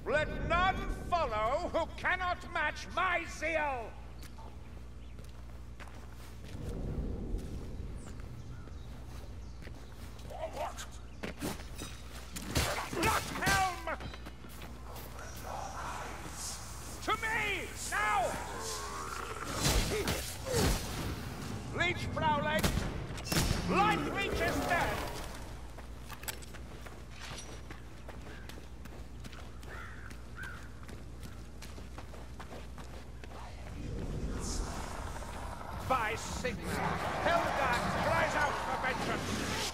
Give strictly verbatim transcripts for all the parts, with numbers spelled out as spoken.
Let none follow who cannot match my zeal! Forward! Bloodhelm! To me! Now! Leech Browling! Light Leech is dead! By Sigma, Helga cries out for vengeance!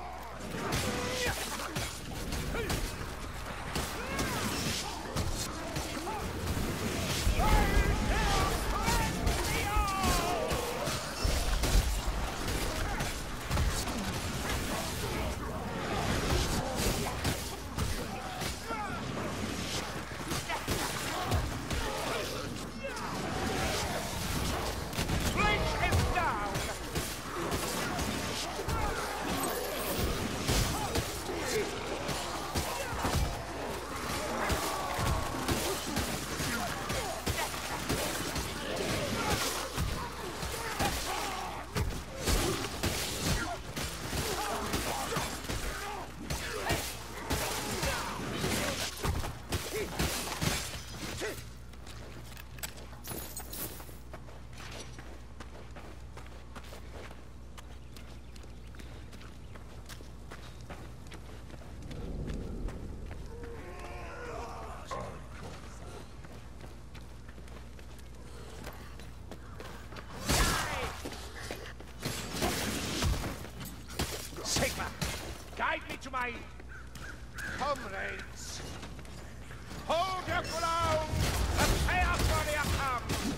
Sigma, guide me to my comrades. Hold your ground! The Chaos Warrior comes!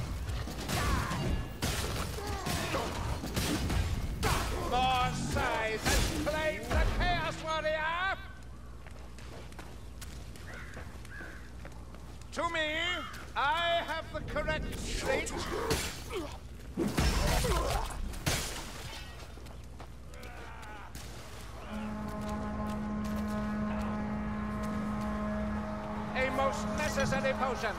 More size and claim the Chaos Warrior! To me, I have the correct state. A most necessary potion.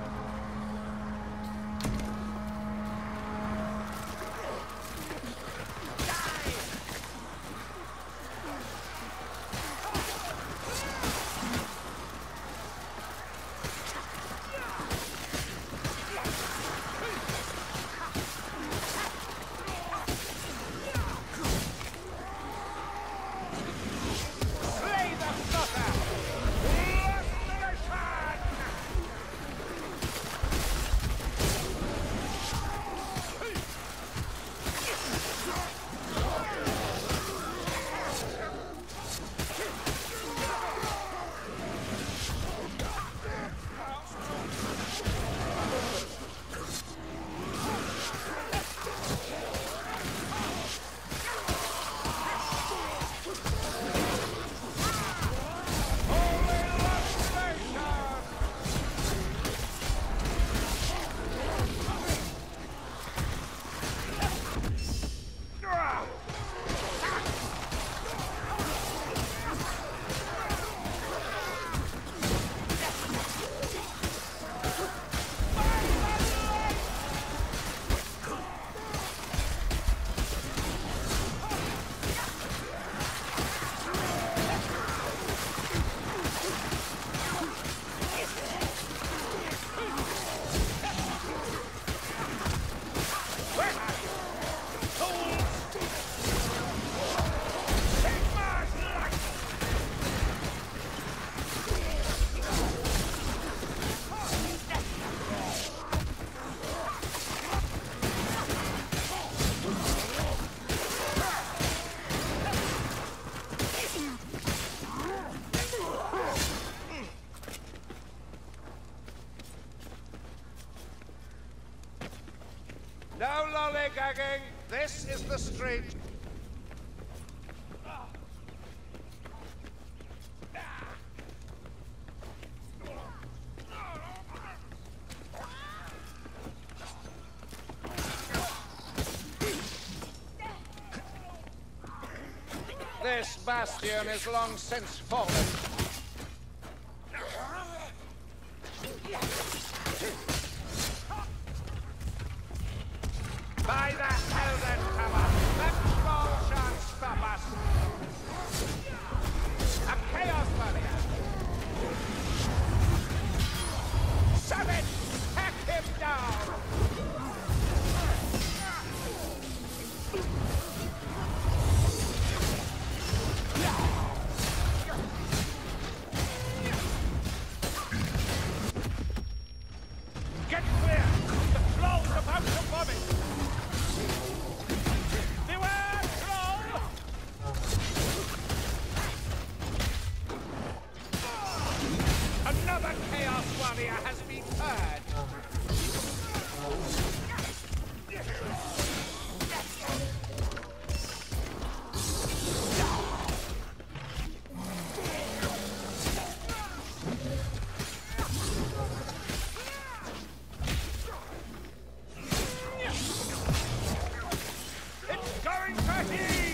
No lollygagging. This is the street. This bastion is long since fallen. By the Elden Tower, that troll shan't stop us! A Chaos Warrior! Summon! Hack him down! Get clear! The troll's about to vomit! Beware, troll! Another Chaos Warrior has been heard! It's going to heave!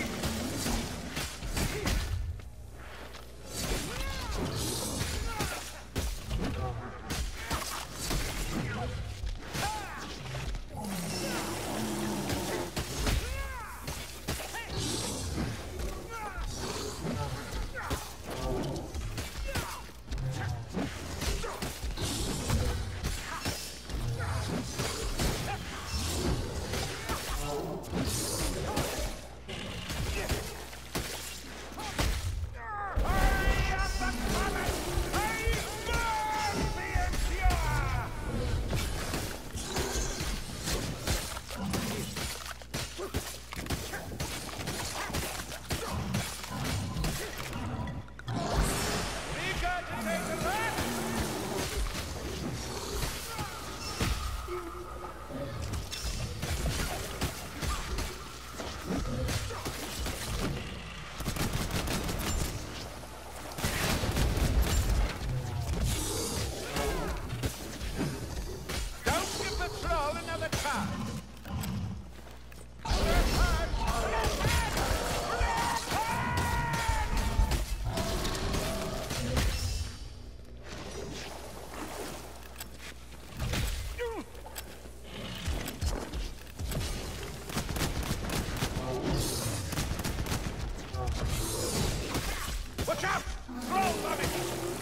Watch out! Roll on it!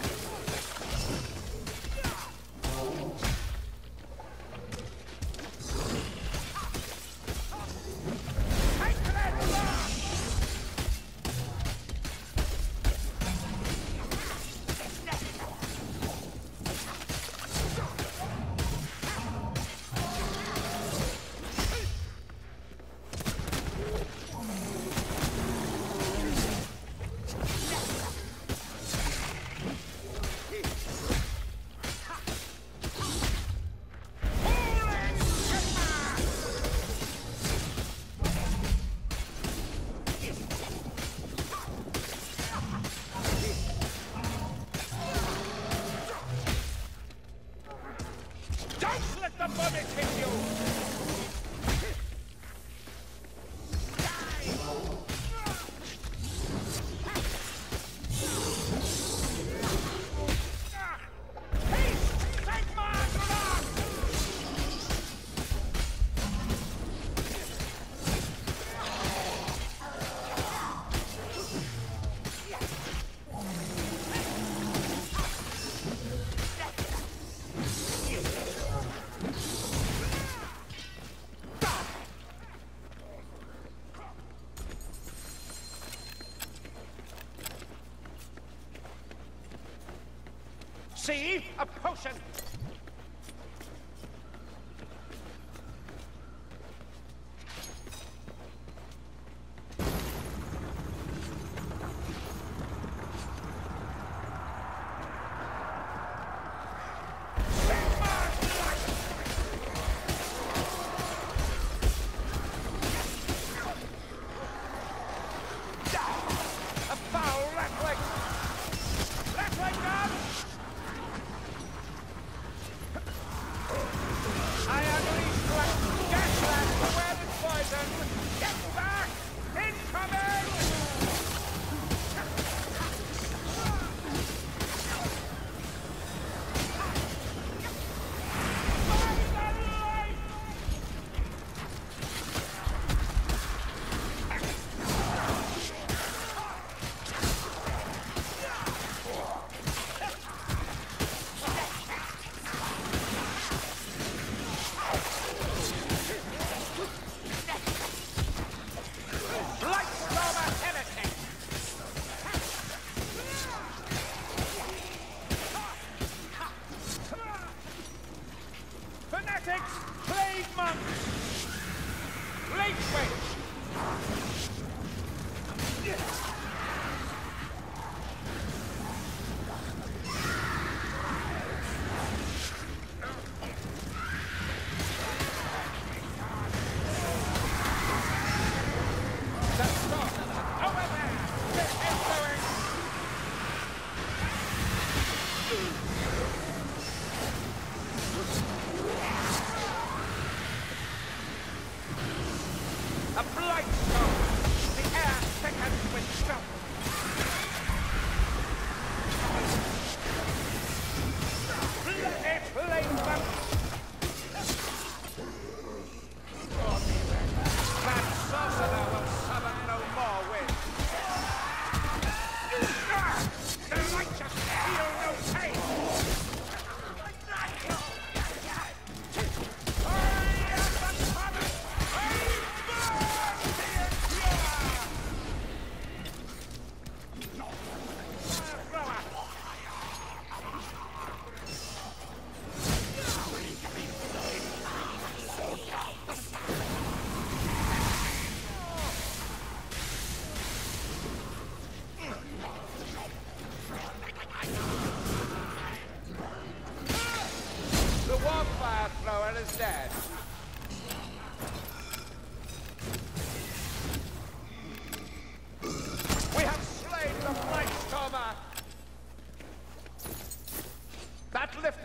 Take that block! Don't let the vomit hit you! See? A potion! A foul rattling! Rattling gun!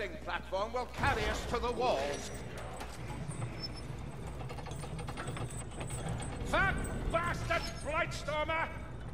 landing platform will carry us to the walls. That bastard Blightstormer!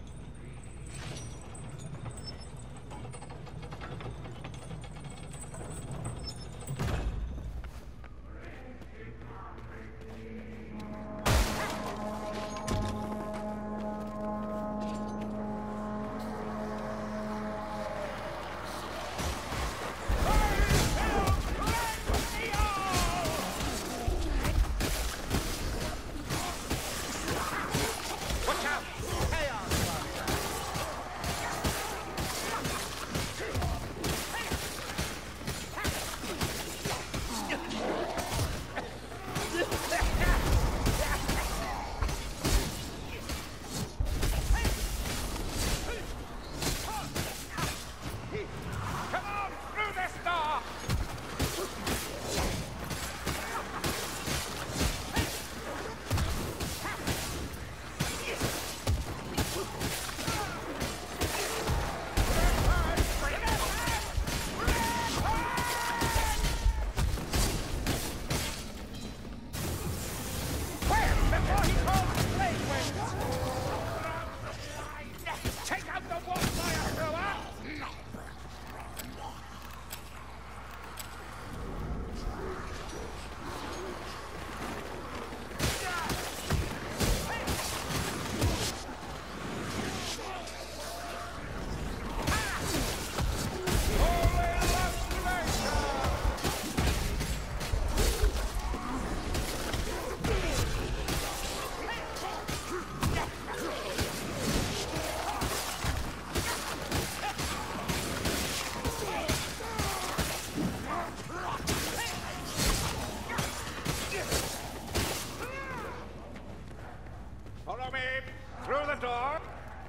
Follow me through the door.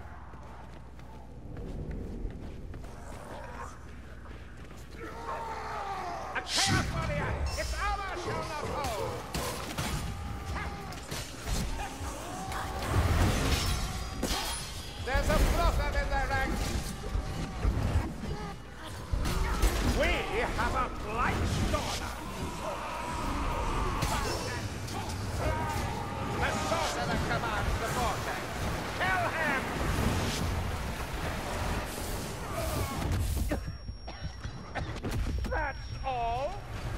A Chaos Warrior! Its armor shall not hold! There's a blossom in their ranks! We have a Blightstormer! The sorcerer commands the vortex! Kill him! That's all?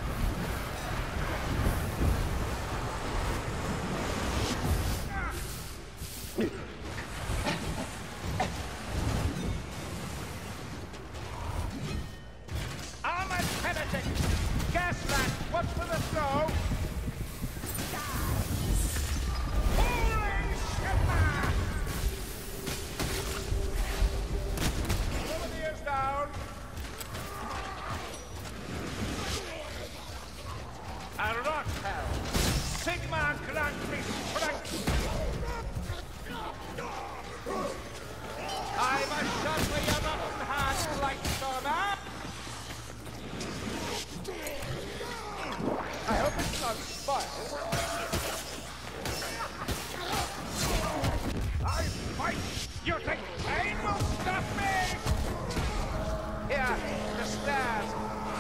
Armored heretic! Gasrat, what's for the throw? Holy shit! Nobody is down. A rock hell! Sigma grant me strength! I must shut for your rotten heart, Blightstormer! I hope it's not spoiled. I fight! You think pain will stop me? Here, the stairs.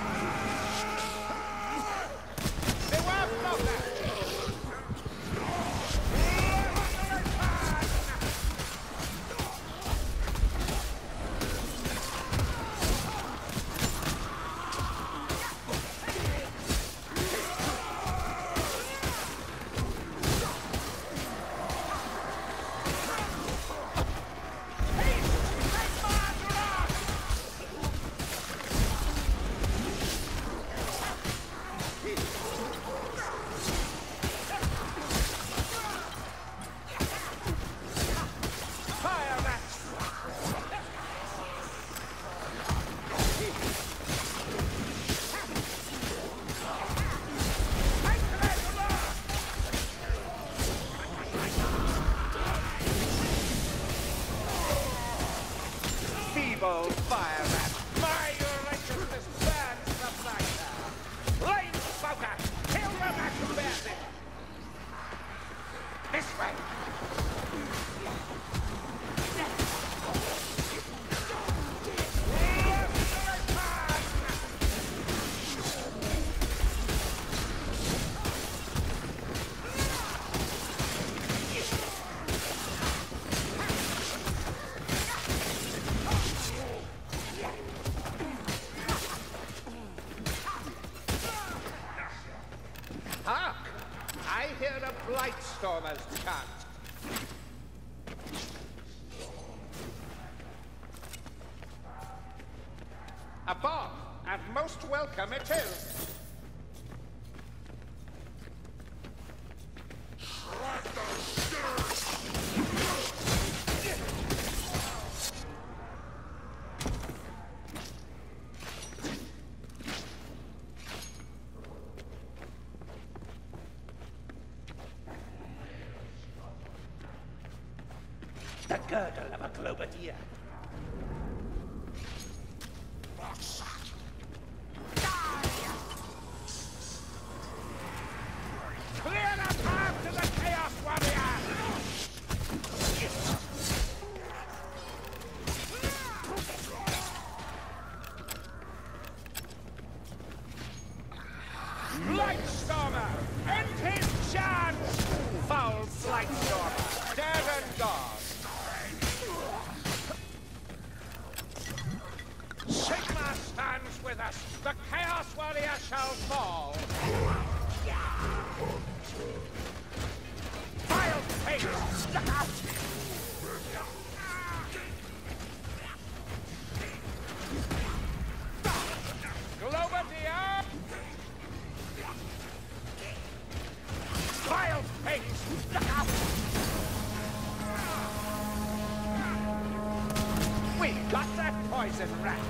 They were nothing! Feeble fire rat! My righteousness burns the brighter! Lane smoker! Kill the man who bears it! This way! A bomb, and most welcome it is. The gurgle of a globadier. Clear the path to the Chaos Warrior! Blightstormer! End his chance! Foul Blightstormer! Dead and gone! Sigma stands with us! The Chaos Warrior shall fall! Vile fate! Look out! Globadier! Vile fate! Look out! We got that poison rat!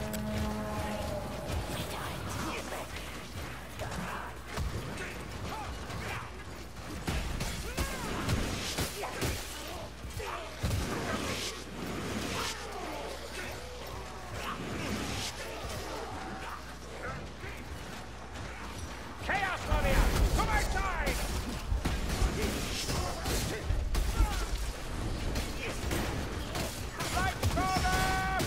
Chaos Warrior, to my side! Lightstormer!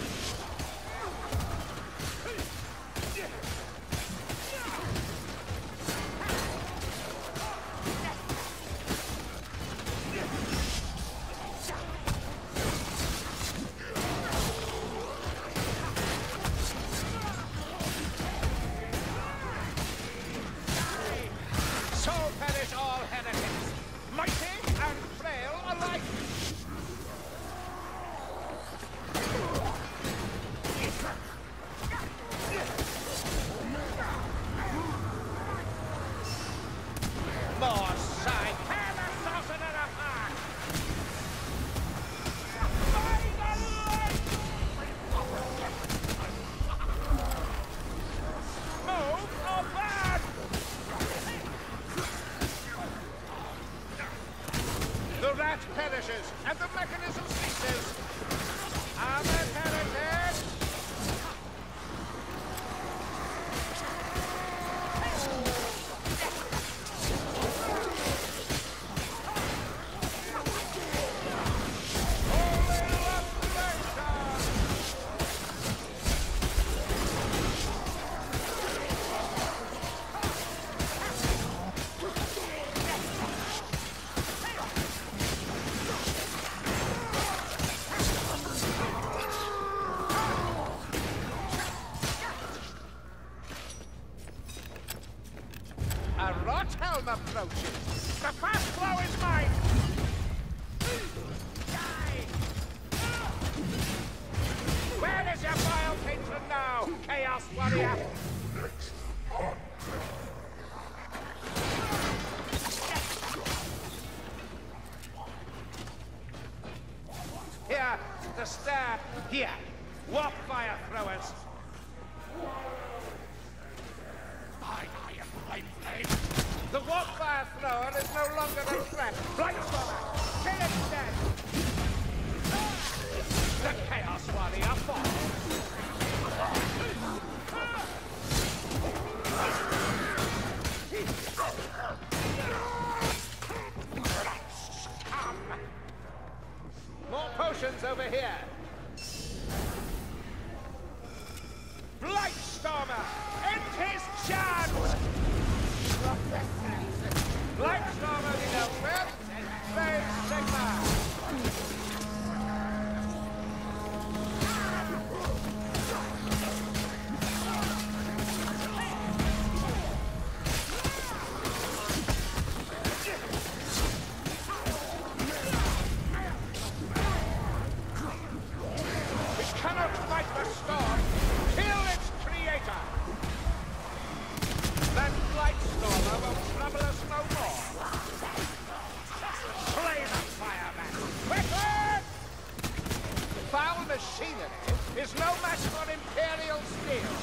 So perish all heretics, mighty and frail alike! More side, tear the sorcerer apart! By the light! Move or burn! The rat perishes, and the mechanism ceases. Amen, heretic! Holy Revelation! A rot helm approaches. The fast blow is mine. Die! Where is your vile patron now, Chaos Warrior? Here, the stair. Here, warp fire throwers. The warp fire thrower is no longer a threat. Blightstormer, kill it dead. The Chaos Warrior falls. More potions over here. Blightstormer, end his chance! Blightstormer be dealt with, Slave Sigma! We cannot fight the storm! Kill its No match for Imperial steel!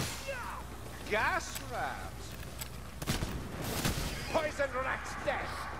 Gas rams! Poison rat's death!